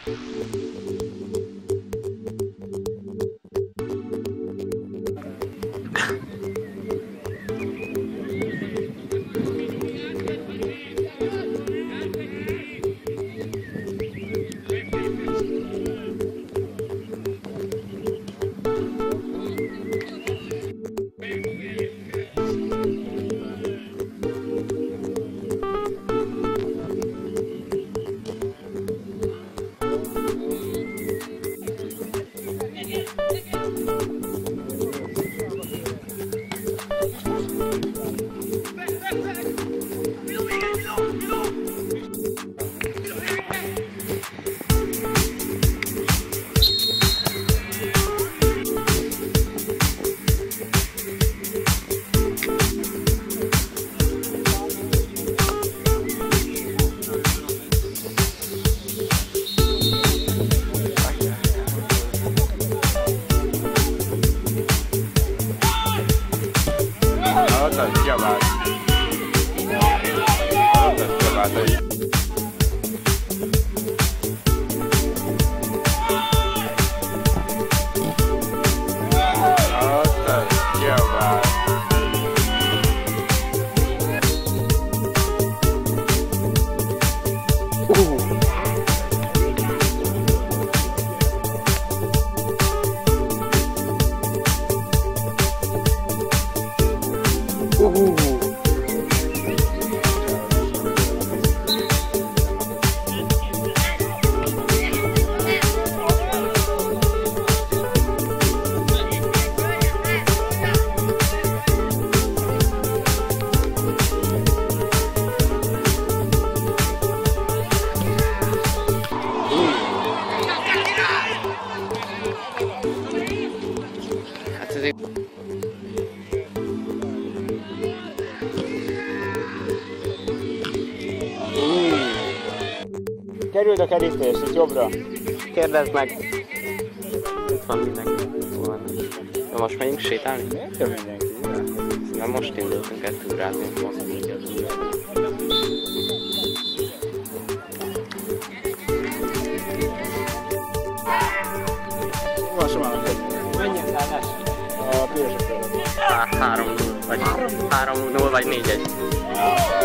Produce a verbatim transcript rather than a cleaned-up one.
Kerüld a kerítés, itt jobbra. Kérdezd meg. Itt van mindenki. Na most megyünk sétálni? Jön mindenki. Na most indultunk el túrázni. Lassan van. Menjen szállás. A pirosak felett. három null vagy három null vagy négy egy.